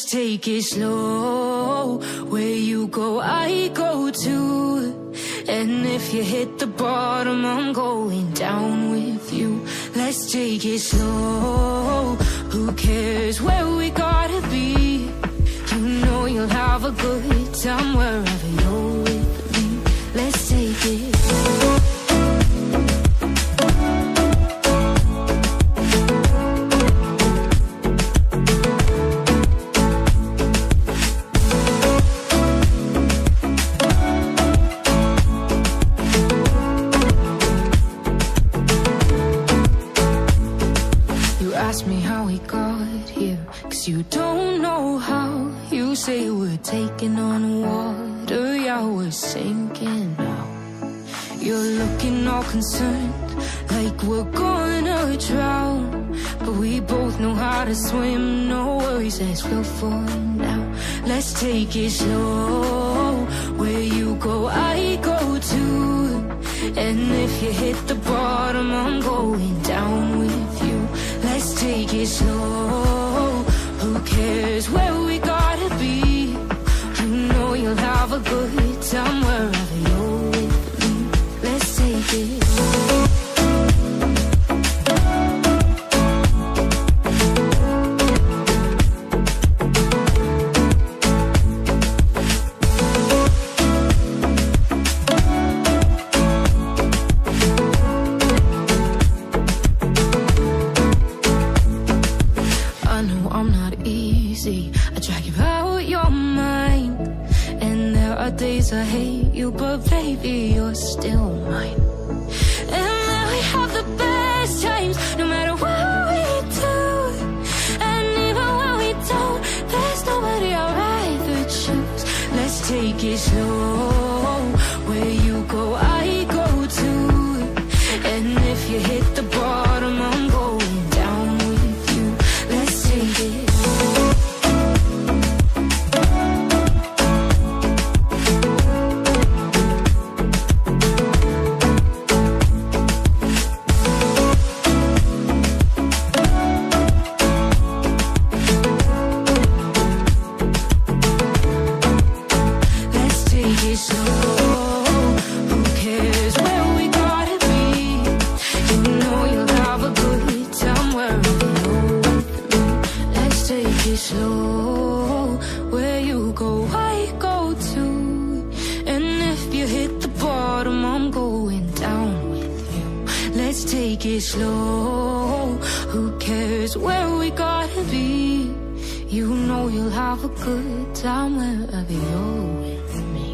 Let's take it slow. Where you go, I go too. And if you hit the bottom, I'm going down with you. Let's take it slow. Who cares where we gotta be? You know you'll have a good time wherever you're with me. Let's take it slow. Ask me how we got here, 'cause you don't know how. You say we're taking on water, yeah, we're sinking now. You're looking all concerned, like we're gonna drown. But we both know how to swim, no worries, let's go for now. Let's take it slow. Where you go, I go too. And if you hit the bottom, I'm going down with you. Let's take it slow. Who cares where we gotta be? You know you'll have a good time wherever you're with me. Let's take it slow. Days I hate you, but baby, you're still mine. And now we have the best times, no matter what we do. And even when we don't, there's nobody I'd rather choose. Let's take it slow. Where you go, I go too. And if you hit the bottom, I'm going down with you. Let's take it slow. Slow, where you go, I go too. And if you hit the bottom, I'm going down with you. Let's take it slow. Who cares where we gotta be? You know you'll have a good time wherever you're with me.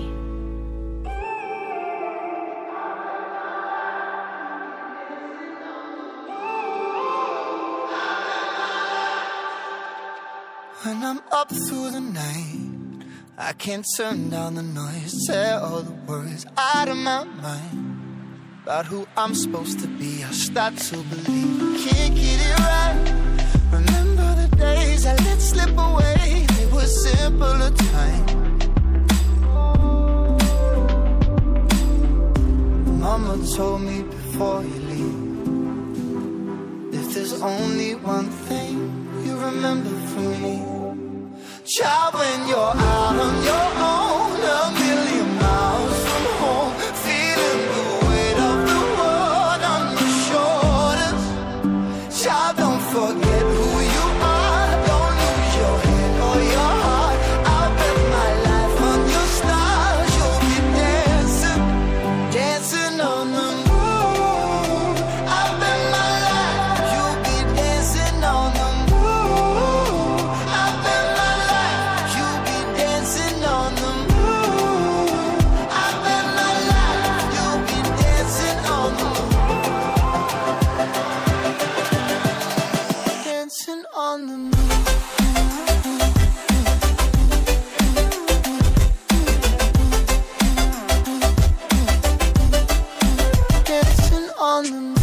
When I'm up through the night, I can't turn down the noise. Tear all the worries out of my mind about who I'm supposed to be. I start to believe I can't get it right. Remember the days I let slip away. They were simpler times. Mama told me before you leave, if there's only one thing you remember from me, child, when you're out on your own, a million miles from home, feeling the weight of the world on your shoulders. Child, don't forget who you are, don't lose your head or your heart. I'll bet my life on your stars. You'll be dancing, dancing on the moon. I'll bet my life you'll be dancing on the moon. I'll bet my life you'll be dancing on the moon. I bet my life you'll be dancing on the moon. Dancing on the moon. Dancing on the moon.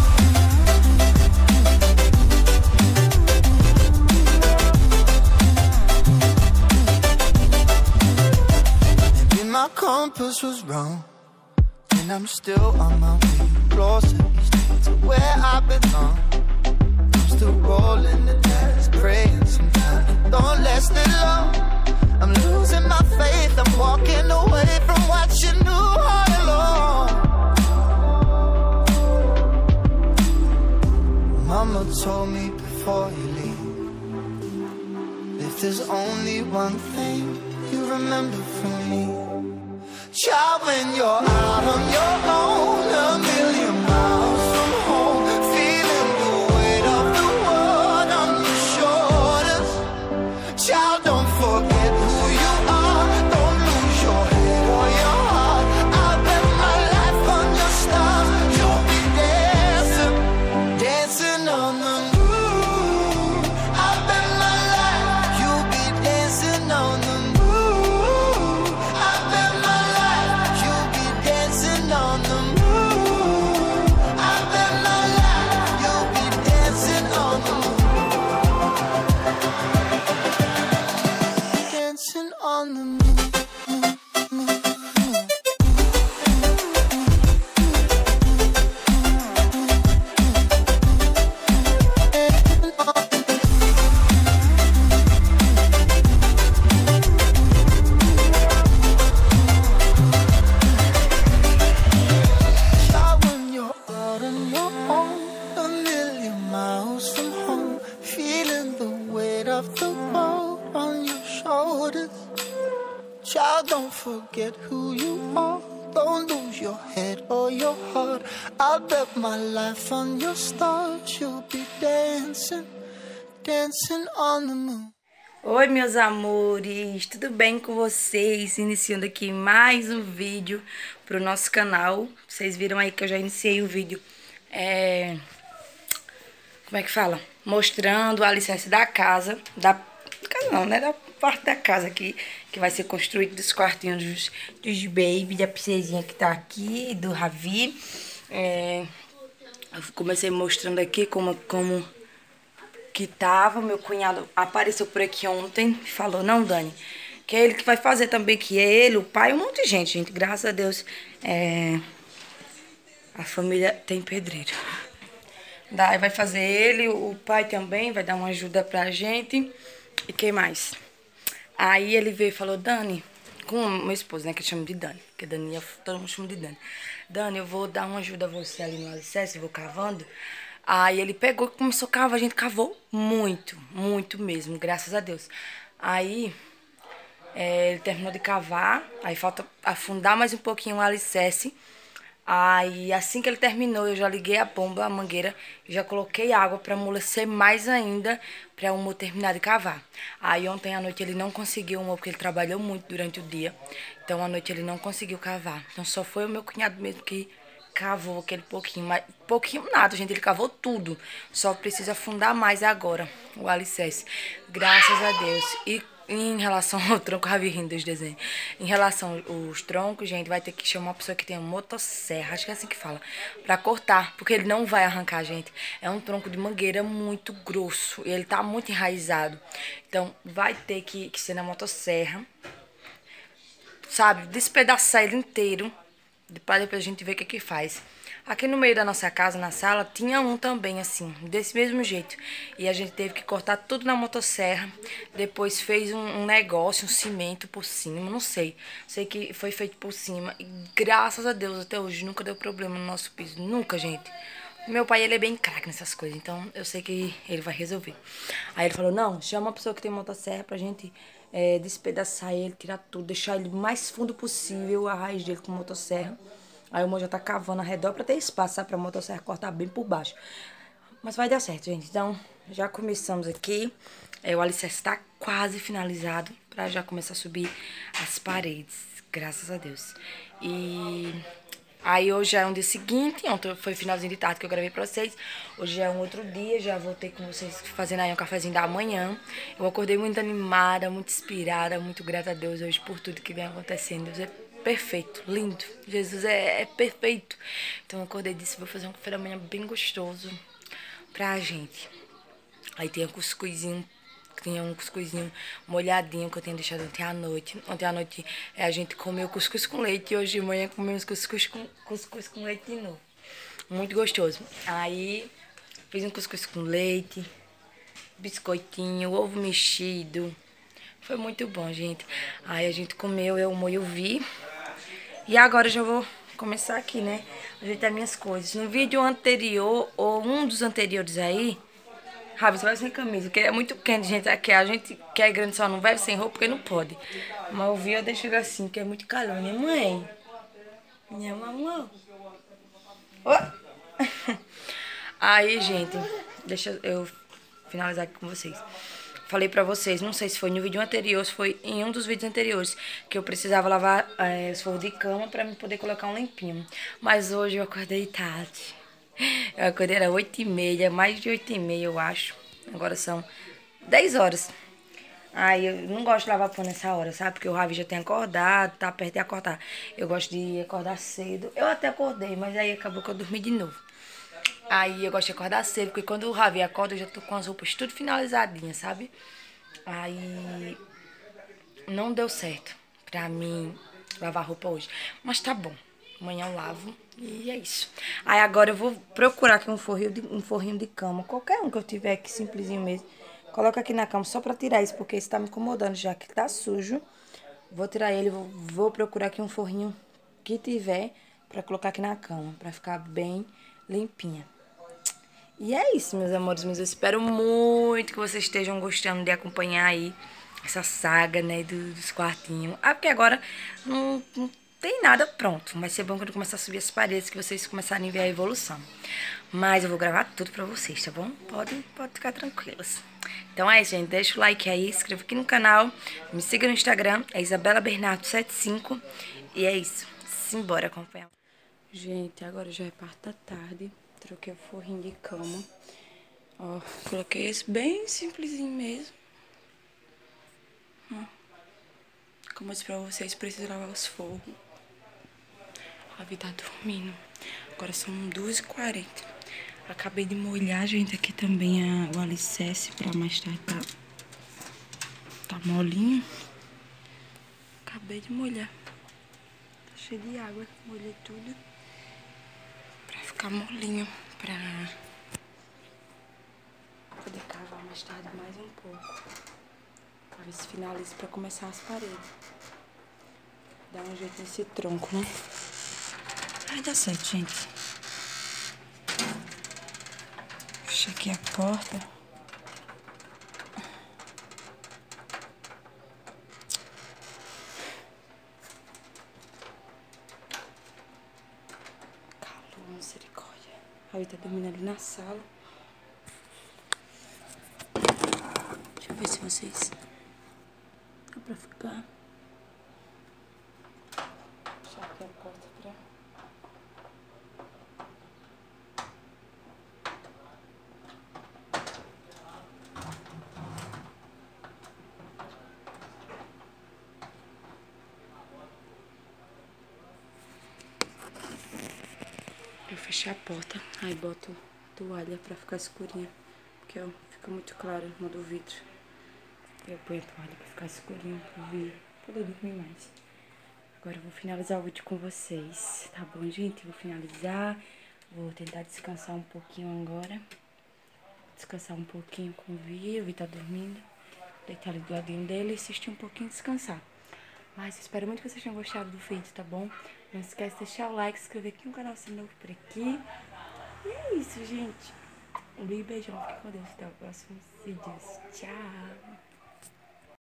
Maybe my compass was wrong, and I'm still on my way, closer each day to where I belong. I'm still rolling the dice, praying sometimes don't last it told me before you leave, if there's only one thing you remember from me, child, when you're out on your own, a million miles from home, feeling the weight of the world on your shoulders, child, don't forget who you are, don't lose your head or your heart. I'll bet my life on your stars, you'll be dancing, dancing on the moon. I'll bet my life you'll be dancing on the moon. I'll bet my life you'll be dancing on the moon. I'll bet my life you'll be dancing on the moon. Dancing on the moon. Child, when you're out on your own, a million miles from home, feeling the weight of the world on your shoulders. Child, don't forget who you are, don't lose your head or your heart. I'll bet my life on your stars, you'll be dancing, dancing on the moon. Oi, meus amores, tudo bem com vocês? Iniciando aqui mais um vídeo pro nosso canal. Vocês viram aí que eu já iniciei o vídeo, como é que fala? Mostrando o alicerce da casa, da parte da casa aqui, que vai ser construído, dos quartinhos dos baby, da princesinha que tá aqui, do Ravi. Eu comecei mostrando aqui como que tava. Meu cunhado apareceu por aqui ontem e falou, não, Dani, que é ele que vai fazer também, que é ele, o pai, um monte de gente, graças a Deus, a família tem pedreiro. Daí vai fazer ele, o pai também, vai dar uma ajuda pra gente, e quem mais? Aí ele veio e falou, Dani, com o meu esposo, né, que eu chamo de Dani, porque Dani, todo mundo chama de Dani. Dani, eu vou dar uma ajuda a você ali no alicerce, vou cavando. Aí ele pegou e começou a cavar, a gente cavou muito, muito mesmo, graças a Deus. Aí ele terminou de cavar, aí falta afundar mais um pouquinho o alicerce. Aí assim que ele terminou, eu já liguei a bomba, a mangueira, já coloquei água para amolecer mais ainda, para o Mo terminar de cavar. Aí ontem à noite ele não conseguiu, porque ele trabalhou muito durante o dia, então à noite ele não conseguiu cavar. Então só foi o meu cunhado mesmo que cavou aquele pouquinho, mas pouquinho nada, gente, ele cavou tudo. Só precisa afundar mais agora o alicerce, graças a Deus. E em relação ao tronco, Ravi rindo dos desenhos. Em relação aos troncos, gente, vai ter que chamar uma pessoa que tem uma motosserra, acho que é assim que fala, pra cortar, porque ele não vai arrancar, gente. É um tronco de mangueira muito grosso e ele tá muito enraizado. Então vai ter que ser na motosserra, sabe, despedaçar ele inteiro, depois a gente vê o que faz. Aqui no meio da nossa casa, na sala, tinha um também, assim, desse mesmo jeito. E a gente teve que cortar tudo na motosserra. Depois fez um negócio, um cimento por cima, não sei. Sei que foi feito por cima. E graças a Deus, até hoje, nunca deu problema no nosso piso. Nunca, gente. Meu pai, ele é bem craque nessas coisas, então eu sei que ele vai resolver. Aí ele falou, não, chama uma pessoa que tem motosserra pra gente despedaçar ele, tirar tudo, deixar ele o mais fundo possível, a raiz dele com motosserra. Aí o Mo já tá cavando ao redor pra ter espaço, sabe? Pra motosserra cortar bem por baixo. Mas vai dar certo, gente. Então, já começamos aqui. O alicerce tá quase finalizado pra já começar a subir as paredes. Graças a Deus. E aí hoje já é um dia seguinte. Ontem foi finalzinho de tarde que eu gravei pra vocês. Hoje já é um outro dia. Já voltei com vocês fazendo aí um cafezinho da manhã. Eu acordei muito animada, muito inspirada, muito grata a Deus hoje por tudo que vem acontecendo. Deus é perfeito, lindo. Jesus é perfeito. Então eu acordei e disse, vou fazer um café da manhã bem gostoso pra gente. Aí tem um cuscuzinho molhadinho que eu tinha deixado ontem à noite. Ontem à noite a gente comeu cuscuz com leite e hoje de manhã comemos cuscuz com leite de novo. Muito gostoso. Aí fiz um cuscuz com leite, biscoitinho, ovo mexido. Foi muito bom, gente. Aí a gente comeu, eu, o Mo e o Vi. E agora eu já vou começar aqui, né? Ajeitar minhas coisas. No vídeo anterior, ou um dos anteriores aí, Ravi, você vai sem camisa, porque é muito quente, gente. Aqui a gente que é grande só não vai sem roupa porque não pode. Mas eu vi, eu deixo ele assim, que é muito calor, né, mãe? Minha mamãe. Oh. Aí, gente, deixa eu finalizar aqui com vocês. Falei pra vocês, não sei se foi no vídeo anterior, se foi em um dos vídeos anteriores, que eu precisava lavar os forros de cama pra me poder colocar um limpinho. Mas hoje eu acordei tarde. Eu acordei, era 8h30, mais de 8h30 eu acho. Agora são 10 horas. Aí eu não gosto de lavar pano nessa hora, sabe? Porque o Ravi já tem acordado, tá perto de acordar. Eu gosto de acordar cedo. Eu até acordei, mas aí acabou que eu dormi de novo. Aí eu gosto de acordar cedo, porque quando o Ravi acorda, eu já tô com as roupas tudo finalizadinhas, sabe? Aí não deu certo pra mim lavar roupa hoje. Mas tá bom. Amanhã eu lavo e é isso. Aí agora eu vou procurar aqui um forrinho de cama. Qualquer um que eu tiver aqui, simplesinho mesmo. Coloca aqui na cama só pra tirar isso, porque esse tá me incomodando já que tá sujo. Vou tirar ele, vou procurar aqui um forrinho que tiver pra colocar aqui na cama, pra ficar bem limpinha. E é isso, meus amores, mas eu espero muito que vocês estejam gostando de acompanhar aí essa saga, né, dos quartinhos. Ah, porque agora não tem nada pronto. Vai ser bom quando começar a subir as paredes, que vocês começarem a ver a evolução. Mas eu vou gravar tudo pra vocês, tá bom? Pode ficar tranquilas. Então é isso, gente. Deixa o like aí, se inscreva aqui no canal. Me siga no Instagram, é IsabelaBernardo75. E é isso. Simbora acompanhar. Gente, agora já é parte da tarde. Troquei o forrinho de cama. Ó, coloquei esse bem simplesinho mesmo. Ó. Como eu disse pra vocês, preciso lavar os forros. A vida tá dormindo. Agora são 2h40. Acabei de molhar, gente, aqui também o alicerce pra mais tarde tá molinho. Acabei de molhar. Tá cheio de água. Molhei tudo. Pra ficar molinho. Pra poder cavar mais tarde mais um pouco. Pra ver se finaliza pra começar as paredes. Dar um jeito nesse tronco, né? Vai dar certo, gente. Fechar aqui a porta. Calor, misericórdia. Aí tá dormindo ali na sala. Deixa eu ver se vocês... Dá pra ficar. Fechar aqui a porta pra... Eu fechei a porta, aí boto toalha pra ficar escurinha. Porque, ó, fica muito claro no do vidro. Eu ponho a toalha pra ficar escurinho, pra poder dormir mais. Agora eu vou finalizar o vídeo com vocês, tá bom, gente? Vou finalizar, vou tentar descansar um pouquinho agora. Descansar um pouquinho com o Vi tá dormindo. Deitar ali do ladinho dele e assistir um pouquinho e descansar. Mas eu espero muito que vocês tenham gostado do vídeo, tá bom? Não esquece de deixar o like, se inscrever aqui no canal se novo por aqui. E é isso, gente. Um beijão, fique com Deus. Até o próximo vídeo. Tchau!